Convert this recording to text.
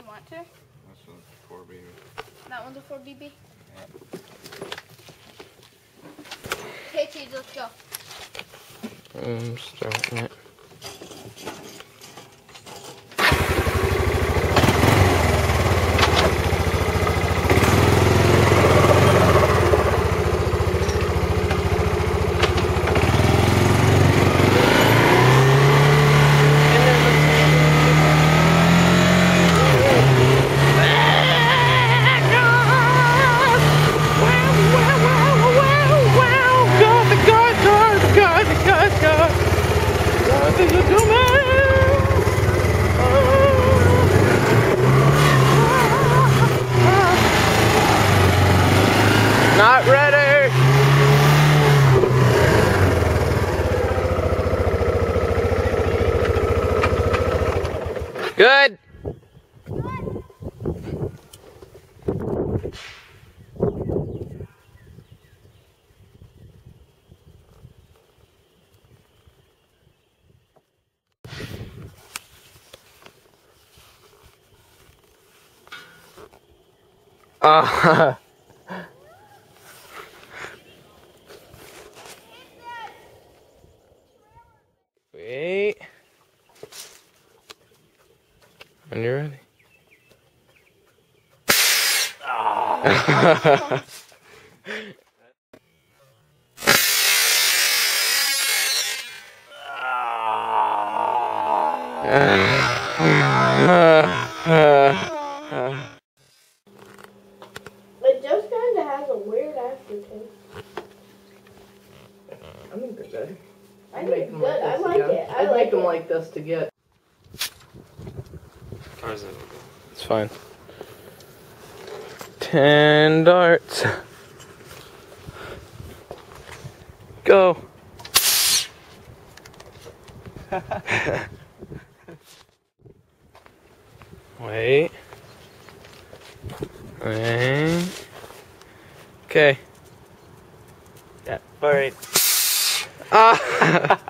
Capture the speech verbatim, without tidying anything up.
want to? That's a four B B. That one's a four B B? Yeah. Okay, Cheese, let's go. I'm starting it. Not ready. Good. Ah. Wait. When you're ready. Oh. It just kind of has a weird aftertaste. I think they're good. I think it's good. I like it. I I'd like make them it. like this to get. Or is it? It's fine. Ten darts. Go. Wait. Wait. Okay. Yeah, alright. Ah!